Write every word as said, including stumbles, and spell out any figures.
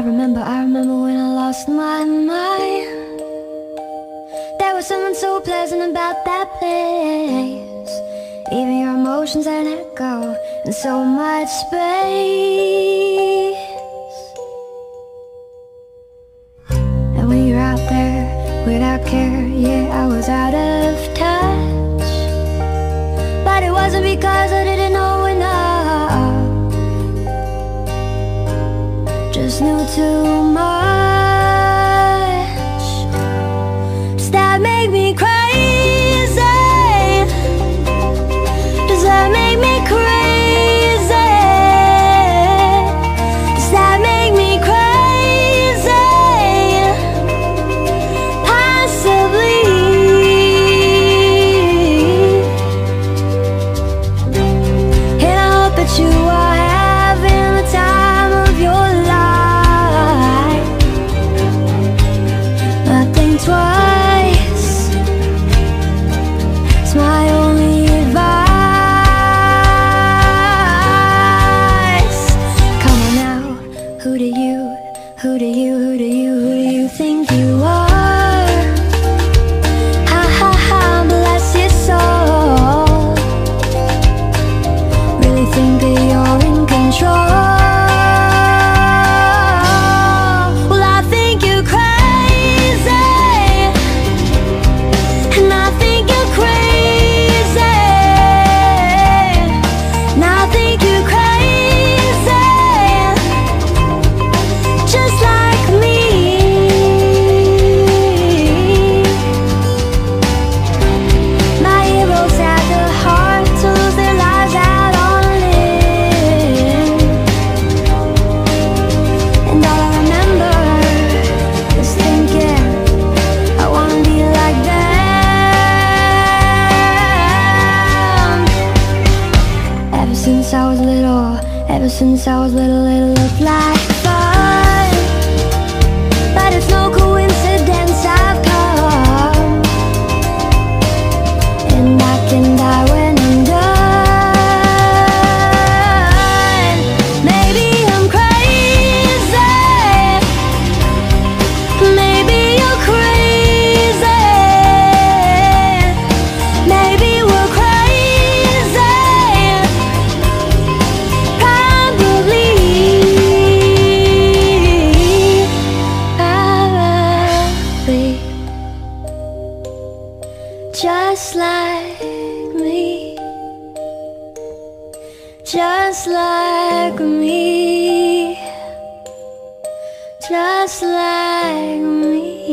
remember, I remember when I lost my mind. There was something so pleasant about that place. Even your emotions had an echo and so much space. And when you're out there without care, yeah, I was out of touch. But it wasn't because I didn't know enough, just knew too much. Does that make me crazy? Does that make me crazy? Does that make me crazy? Possibly. And I hope that you are having the time of your life. Not think twice, it's my only advice. Come on now, who do you, who do you, who do you, who do you think you are? Ha ha ha, bless your soul. Really think that you're in control? Well, I think you're crazy, and I think you're crazy, and I think you're crazy, just like me. My heroes had the heart to lose their lives out on a limb, and all I remember is thinking, I wanna be like them. Ever since I was little, ever since I was little, it looked like fun. But it's no coincidence I've come, and I can die when I'm done. Maybe I'm crazy, maybe you're crazy, maybe we're crazy, probably, probably, just like me, just like me, just like me.